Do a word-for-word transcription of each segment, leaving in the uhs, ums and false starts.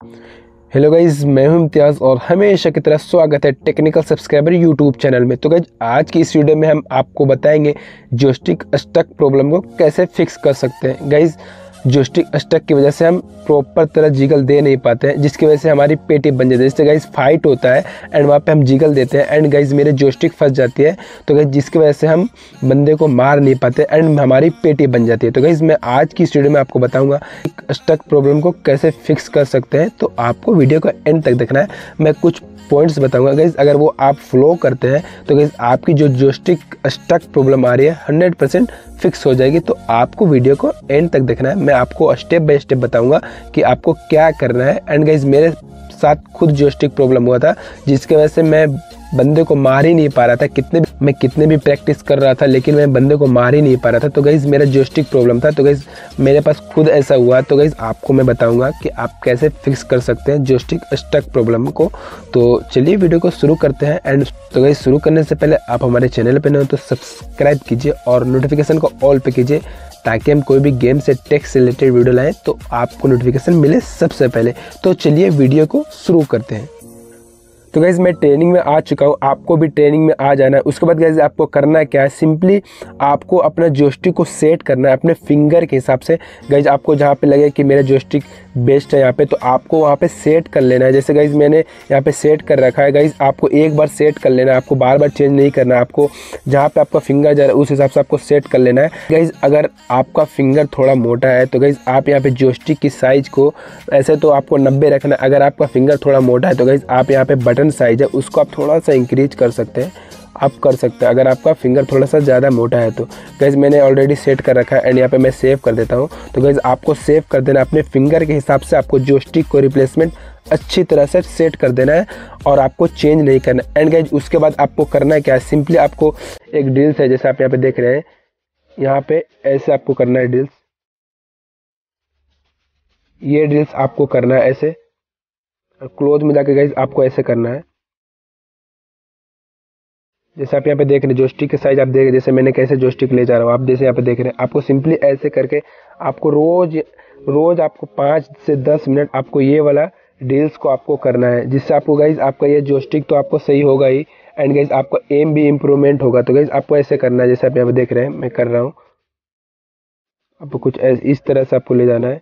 Hello guys, मैं हूं इम्तियाज़ और हमेशा की तरह स्वागत है टेक्निकल सब्सक्राइबर यूट्यूब चैनल में। तो गाइज आज की इस वीडियो में हम आपको बताएंगे जॉयस्टिक स्टक प्रॉब्लम को कैसे फिक्स कर सकते हैं। गाइज जॉयस्टिक स्टक की वजह से हम प्रॉपर तरह जिगल दे नहीं पाते हैं, जिसकी वजह से हमारी पेटी बन जाती है। जैसे गाइज फाइट होता है एंड वहाँ पे हम जिगल देते हैं एंड गाइज मेरे जॉयस्टिक फंस जाती है, तो गाइज जिसकी वजह से हम बंदे को मार नहीं पाते एंड हमारी पेटी बन जाती है। तो गाइज मैं आज की इस वीडियो में आपको बताऊंगा स्टक प्रॉब्लम को कैसे फिक्स कर सकते हैं। तो आपको वीडियो का एंड तक देखना है। मैं कुछ पॉइंट्स बताऊंगा गाइज, अगर वो आप फॉलो करते हैं तो गाइज आपकी जो जॉयस्टिक स्टक प्रॉब्लम आ रही है हंड्रेड परसेंट फिक्स हो जाएगी। तो आपको वीडियो को एंड तक देखना है। मैं आपको स्टेप बाय स्टेप बताऊंगा कि आपको क्या करना है। एंड गाइज मेरे साथ खुद जॉयस्टिक प्रॉब्लम हुआ था, जिसकी वजह से मैं बंदे को मार ही नहीं पा रहा था। कितने भी मैं कितने भी प्रैक्टिस कर रहा था लेकिन मैं बंदे को मार ही नहीं पा रहा था। तो गाइज मेरा जॉयस्टिक प्रॉब्लम था। तो गाइज मेरे पास खुद ऐसा हुआ। तो गाइज आपको मैं बताऊंगा कि आप कैसे फिक्स कर सकते हैं जॉयस्टिक स्टक प्रॉब्लम को। तो चलिए वीडियो को शुरू करते हैं। एंड तो गाइज शुरू करने से पहले आप हमारे चैनल पर नए हो तो सब्सक्राइब कीजिए और नोटिफिकेशन को ऑल पे कीजिए, ताकि हम कोई भी गेम से टेक से रिलेटेड वीडियो लाएं तो आपको नोटिफिकेशन मिले सबसे पहले। तो चलिए वीडियो को शुरू करते हैं। तो गाइज़ मैं ट्रेनिंग में आ चुका हूँ, आपको भी ट्रेनिंग में आ जाना है। उसके बाद गाइज़ आपको करना क्या है, सिंपली आपको अपना जॉयस्टिक को सेट करना है अपने फिंगर के हिसाब से। गाइज़ आपको जहाँ पे लगे कि मेरा जॉयस्टिक बेस्ट है यहाँ पे, तो आपको वहाँ पे सेट कर लेना है। जैसे गाइज़ मैंने यहाँ पे सेट कर रखा है। गाइज़ आपको एक बार सेट कर लेना है, आपको बार बार चेंज नहीं करना है। आपको जहाँ पे आपका फिंगर जा रहा है उस हिसाब से आपको सेट कर लेना है। गाइज़ अगर आपका फिंगर थोड़ा मोटा है तो गाइज़ आप यहाँ पे जॉयस्टिक की साइज़ को ऐसे तो आपको नब्बे रखना है। अगर आपका फिंगर थोड़ा मोटा है तो गाइज़ आप यहाँ पे बटन साइज है उसको आप थोड़ा सा इंक्रीज कर सकते हैं, आप कर सकते हैं अगर आपका फिंगर थोड़ा सा ज़्यादा मोटा है तो। गाइज मैंने ऑलरेडी सेट कर रखा है एंड यहाँ पे मैं सेव कर देता हूँ। तो गाइज आपको सेव कर देना अपने फिंगर के हिसाब से। आपको जॉयस्टिक को रिप्लेसमेंट अच्छी तरह से सेट कर देना है और आपको चेंज नहीं करना। एंड गाइज उसके बाद आपको करना क्या है, सिंपली आपको एक ड्रिल्स है जैसे आप यहाँ पे देख रहे हैं, यहाँ पे ऐसे आपको करना है ड्रिल्स। ये ड्रिल्स आपको करना है ऐसे, और क्लोज में जाके गाइज आपको ऐसे करना है। जैसे आप यहाँ पे देख रहे हैं जॉयस्टिक के साइज आप देख रहे हैं, जैसे मैंने कैसे जॉयस्टिक ले जा रहा हूँ आप जैसे यहाँ पे देख रहे हैं। आपको सिंपली ऐसे करके आपको रोज रोज आपको पाँच से दस मिनट आपको ये वाला ड्रिल्स को आपको करना है, जिससे आपको गाइज आपका ये जॉयस्टिक तो आपको सही होगा ही एंड गाइज आपका एम भी इम्प्रूवमेंट होगा। तो गाइज आपको ऐसे करना है जैसे आप यहाँ पे देख रहे हैं मैं कर रहा हूँ। आपको कुछ इस तरह से आपको ले जाना है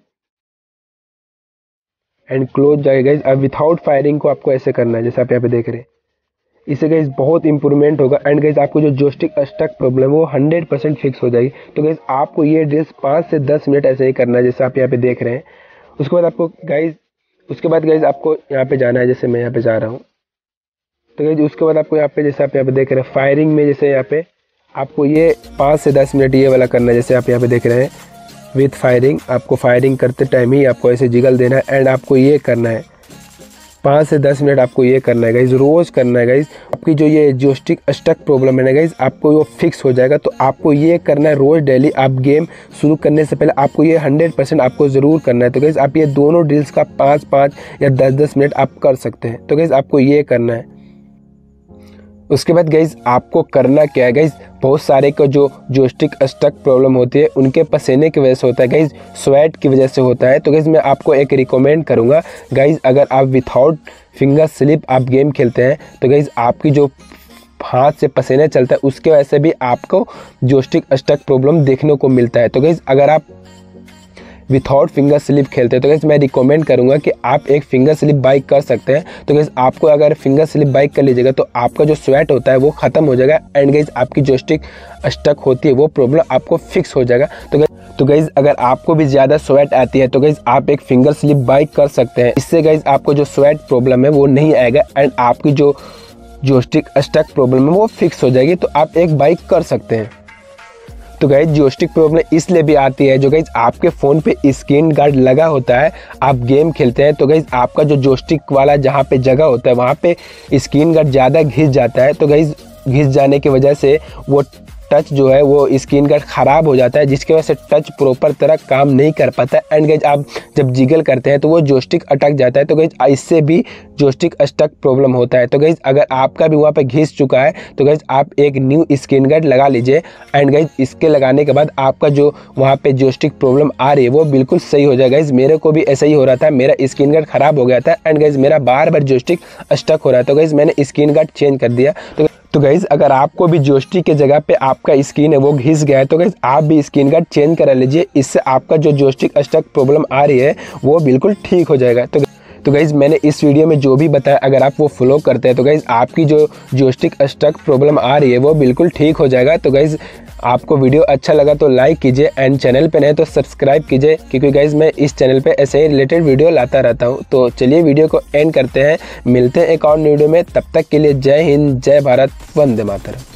एंड क्लोज जाएगा गाइज। अब विथआउट फायरिंग को आपको ऐसे करना है जैसे आप यहाँ पे देख रहे हैं। इससे गाइज बहुत इंप्रूवमेंट होगा एंड गाइज आपको जो जॉयस्टिक स्टक प्रॉब्लम है वो हंड्रेड परसेंट फिक्स हो जाएगी। तो गाइज आपको ये ड्रिल्स पाँच से दस मिनट ऐसे ही करना है जैसे आप यहाँ पे देख रहे हैं। उसके बाद आपको गाइज उसके बाद गाइज आपको यहाँ पे जाना है जैसे मैं यहाँ पे जा रहा हूँ। तो गाइज उसके बाद आपको यहाँ पे जैसे आप यहाँ पे देख रहे हैं फायरिंग में, जैसे यहाँ पे आपको ये पाँच से दस मिनट ये वाला करना है जैसे आप यहाँ पे देख रहे हैं विथ फायरिंग। आपको फायरिंग करते टाइम ही आपको ऐसे जिगल देना है एंड आपको ये करना है पाँच से दस मिनट आपको ये करना है गाइज, रोज़ करना है गाइज। आपकी जो ये जॉयस्टिक स्टक प्रॉब्लम है ना गाइज आपको वो फिक्स हो जाएगा। तो आपको ये करना है रोज़ डेली। आप गेम शुरू करने से पहले आपको ये हंड्रेड परसेंट आपको ज़रूर करना है। तो गाइज आप ये दोनों ड्रिल्स का पाँच पाँच या दस दस मिनट आप कर सकते हैं। तो गाइज आपको ये करना है। उसके बाद गाइज आपको करना क्या है, गाइज बहुत सारे को जो जॉयस्टिक स्टक प्रॉब्लम होती है उनके पसीने की वजह से होता है गाइज, स्वेट की वजह से होता है। तो गाइज मैं आपको एक रिकमेंड करूंगा गाइज, अगर आप विथआउट फिंगर स्लिप आप गेम खेलते हैं तो गाइज आपकी जो हाथ से पसीने चलता है उसके वजह से भी आपको जॉयस्टिक स्टक प्रॉब्लम देखने को मिलता है। तो गाइज अगर आप विथआउट फिंगर स्लिप खेलते हैं तो गाइज मैं रिकमेंड करूंगा कि आप एक फिंगर स्लिप बाइक कर सकते हैं। तो गाइज आपको अगर फिंगर स्लिप बाइक कर लीजिएगा तो आपका जो स्वेट होता है वो खत्म हो जाएगा एंड गाइज आपकी जॉयस्टिक स्टक होती है वो प्रॉब्लम आपको फिक्स हो जाएगा। तो गाइज तो गाइज अगर आपको भी ज़्यादा स्वेट आती है तो गाइज आप एक फिंगर स्लिप बाइक कर सकते हैं। इससे गाइज आपको जो स्वेट प्रॉब्लम है वो नहीं आएगा एंड आपकी जो जॉयस्टिक स्टक प्रॉब्लम है वो फिक्स हो जाएगी। तो आप एक बाइक कर सकते हैं। तो गाइज जॉयस्टिक प्रॉब्लम इसलिए भी आती है जो गाइज आपके फ़ोन पे स्क्रीन गार्ड लगा होता है, आप गेम खेलते हैं तो गाइज आपका जो जॉयस्टिक वाला जहाँ पे जगह होता है वहाँ पे स्क्रीन गार्ड ज़्यादा घिस जाता है। तो गाइज घिस जाने की वजह से वो टच जो है वो स्क्रीन गार्ड ख़राब हो जाता है, जिसकी वजह से टच प्रॉपर तरह काम नहीं कर पाता है। एंड गाइज आप जब जिगल करते हैं तो वो जॉयस्टिक अटक जाता है, तो गाइज इससे भी जॉयस्टिक स्टक प्रॉब्लम होता है। तो गाइज अगर आपका भी वहाँ पे घिस चुका है तो गाइज आप एक न्यू स्क्रीन गार्ड लगा लीजिए। एंड गाइज इसके लगाने के बाद आपका जो वहाँ पे जॉयस्टिक प्रॉब्लम आ रही है वो बिल्कुल सही हो जाएगा। गाइज मेरे को भी ऐसा ही हो रहा था, मेरा स्क्रीन गार्ड ख़राब हो गया था एंड गाइज मेरा बार बार जॉयस्टिक स्टक हो रहा है। तो गाइज मैंने स्क्रीन गार्ड चेंज कर दिया। तो तो गाइज अगर आपको भी जॉयस्टिक के जगह पे आपका स्क्रीन है वो घिस गया है तो गाइज आप भी स्क्रीन गार्ड चेंज करा लीजिए। इससे आपका जो जॉयस्टिक स्टक प्रॉब्लम आ रही है वो बिल्कुल ठीक हो जाएगा। तो तो गाइज मैंने इस वीडियो में जो भी बताया अगर आप वो फॉलो करते हैं तो गाइज आपकी जो जॉयस्टिक स्टक प्रॉब्लम आ रही है वो बिल्कुल ठीक हो जाएगा। तो गाइज आपको वीडियो अच्छा लगा तो लाइक कीजिए एंड चैनल पे नए तो सब्सक्राइब कीजिए, क्योंकि गाइज मैं इस चैनल पे ऐसे ही रिलेटेड वीडियो लाता रहता हूँ। तो चलिए वीडियो को एंड करते हैं, मिलते हैं एक और वीडियो में। तब तक के लिए जय हिंद, जय भारत, वंदे मातरम।